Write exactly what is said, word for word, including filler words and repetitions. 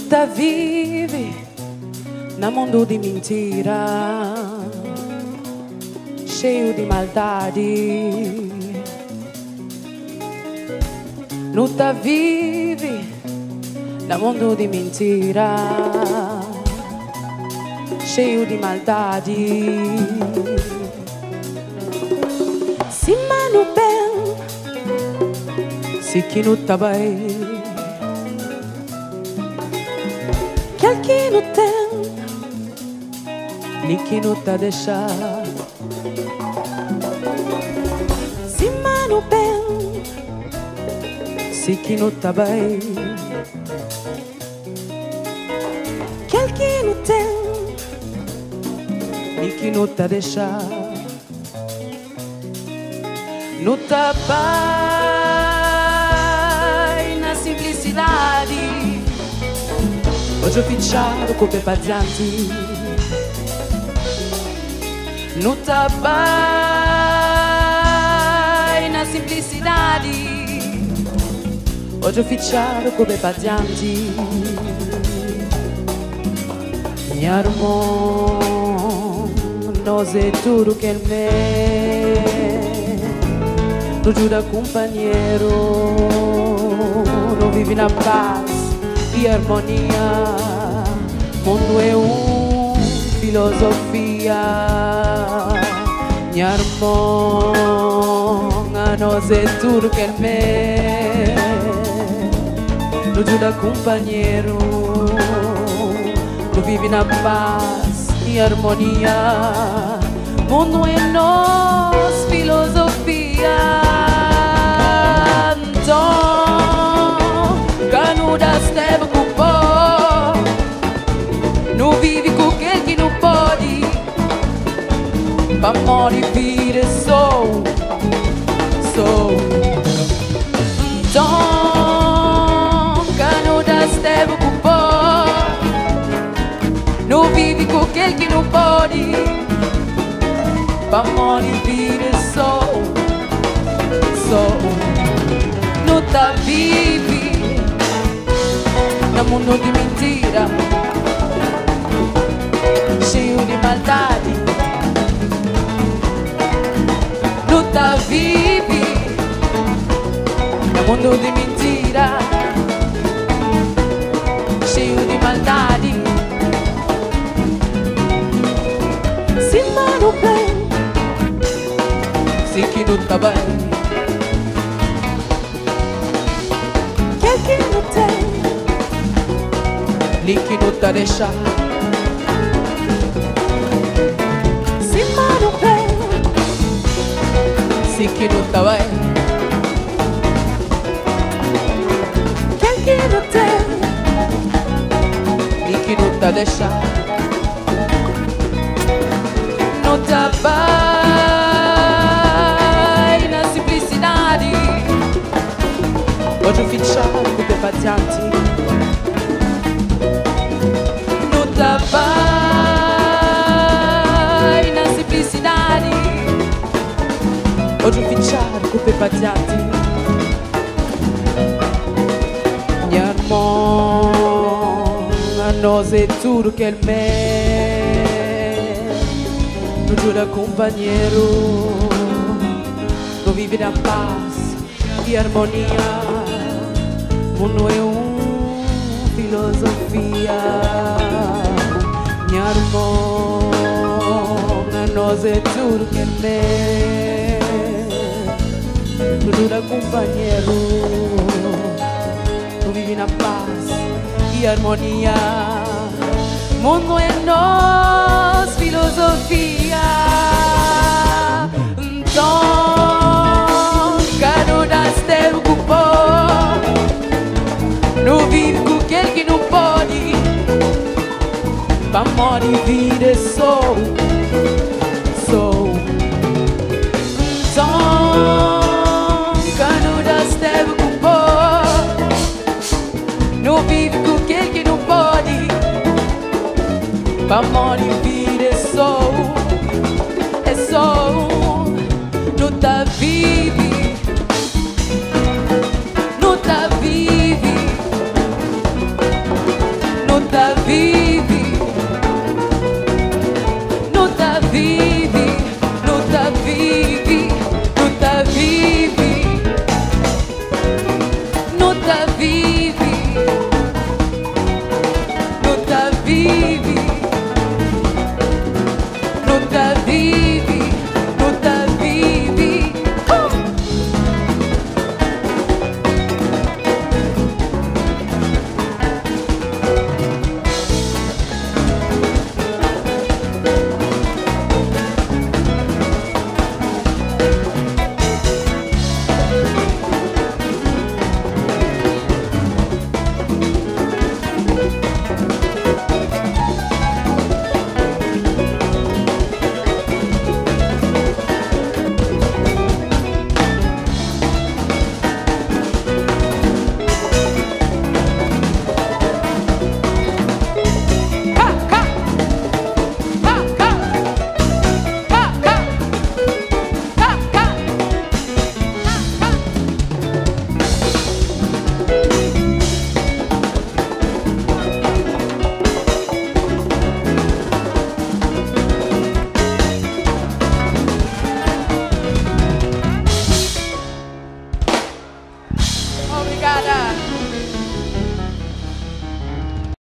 Nuta vive na mundo de mentira, cheio de maldade. Nuta vive na mundo de mentira, cheio de maldade. Se mano bem, se que não tá bem, que que não tem, nem que não tá deixado. Se mano bem, se que não tá bem, que que não tem, nem que não tá deixado. No trabalho, na simplicidade, hoje eu fichado com o pé adiante. No trabalho, na simplicidade, hoje eu fichado com o pé adiante. Minha irmã, nós é tudo que ele é. Não ajuda companheiro, não vive na paz e harmonia. Mundo é uma filosofia. Minha irmã, a nós é tudo que ele é. Não ajuda companheiro, não vive na paz e harmonia. Mundo é nós filosofia. Canudas deve culpar, não vive com quem que não pode. Pra morrer vida sou, sou. Então, canudas deve culpar, não vive com quem que não pode. Pra morrer vida sou, sou. Não tá vive no mundo de mentira, cheio de maldade. Luta vive no mundo de mentira, cheio de maldade. Se mano bem, se que não tá bem, que que não tem, nem que não tá deixado. Se mano bem, se que não tá bem, que que não tem, nem que não tá deixado. No trabalho, na simplicidade, hoje eu fichado com o pé adiante. Trabalho na simplicidade, hoje eu fichado com o pé adiante. Minha irmã, a nós é tudo que ele é. Não jura companheiro, não vive na paz e harmonia. Mundo é uma filosofia. Minha irmã, a nós é tudo que ele é. Tudo companheiro, não vive na paz e harmonia. Mundo é nós filosofia. Então, canudas deve culpar, não vive com quem que não pode. Pra morrer vida é sou, sou. Então, canudas deve culpar, não vive com quem que não pode. Pra morrer vida é sou, é sou.